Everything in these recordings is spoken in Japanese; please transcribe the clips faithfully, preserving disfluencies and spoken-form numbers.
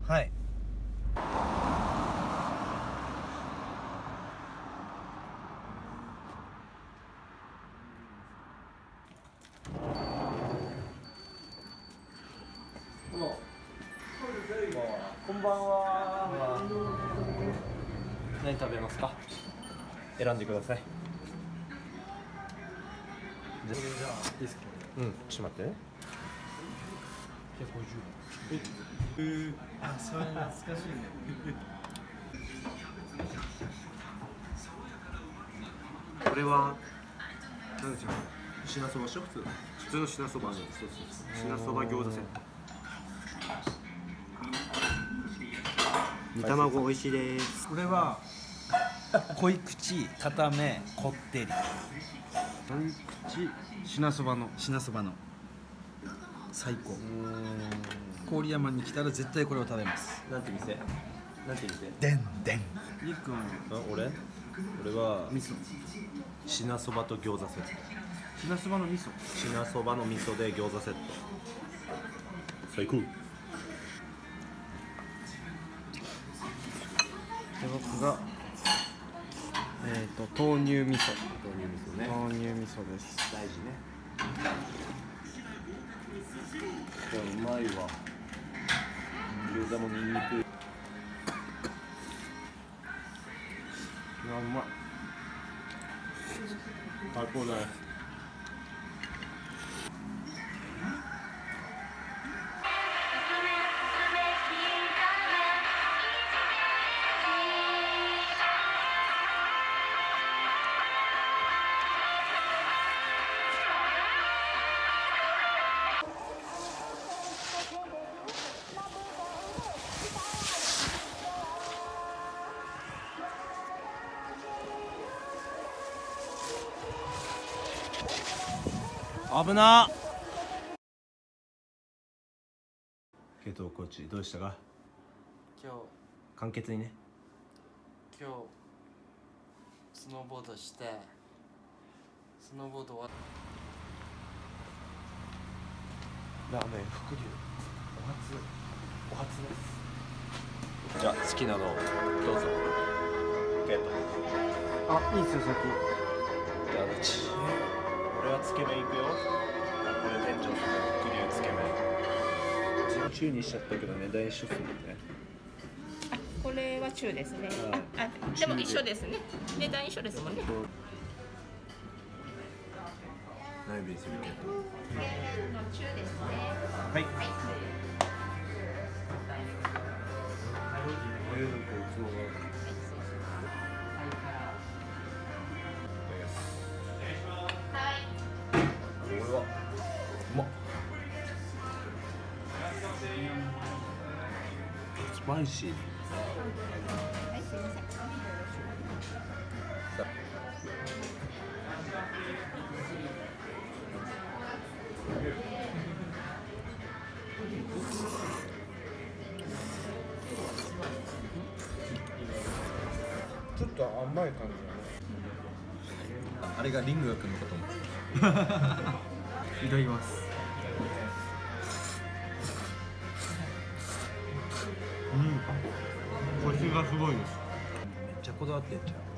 はい。こんばんは。何食べますか？選んでください。じゃあいいですか？うん、ちょっと待って。ひゃくごじゅうえん。あ、それ懐かしいね。これは何でしょう。品そばしょ、普通。普通の品そばね。そうそうそう。品そば餃子セット。煮卵美味しいです。 これは濃い口、固め、こってり。濃い口、品そばの品そばの最高。郡山に来たら絶対これを食べます。 なんて店？なんて店？ でんでん。 りっくん。あ、俺？俺は味噌。品そばと餃子セット。 品そばの味噌。 品そばの味噌で餃子セット。最高。 で僕がえっ、ー、と豆乳味噌。 豆乳味噌ね。 豆乳味噌です。 大事ね。これうまいわ。餃子もニンニク。 うわ、うまい。 最高だね。危な。ケイトコーチどうしたか？ 今日簡潔にね。 今日スノーボードしてスノーボード終わっラーメン伏流お初お初です。じゃあ好きなのどうぞ。ケイト。 あ、いいっすよ先。 じゃあどっち？俺はつけ麺いくよ。これ店長の伏流つけ麺。中にしちゃったけど値段一緒するね。 あ、これは中ですね。あ、あ、でも一緒ですね。値段一緒ですもんね。 何便するけど。 中ですね。 はい。これはうまっ。スパイシー。 はい、すみません。 ちょっと甘い感じあれがリングが来るのかと思って。 いただきます。うん、コシがすごいです。 めっちゃこだわってんじゃん。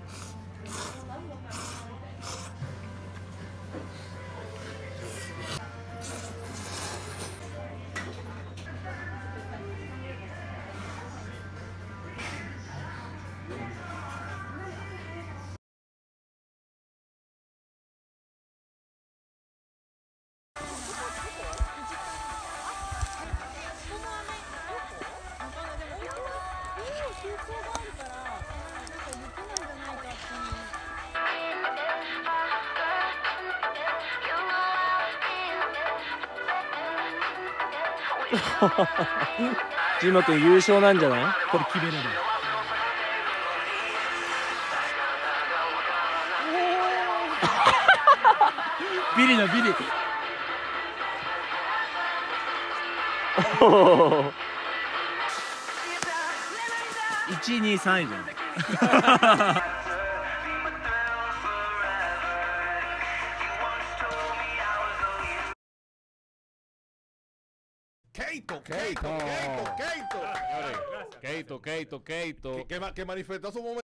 ジマ君優勝なんじゃない？これ決めれば。ビリだビリ。いちいにさんいじゃん。 ケイトケイトケイトケイト Keito, Keito, Keito. ¿Qué, qué, ma- qué manifestó su momento?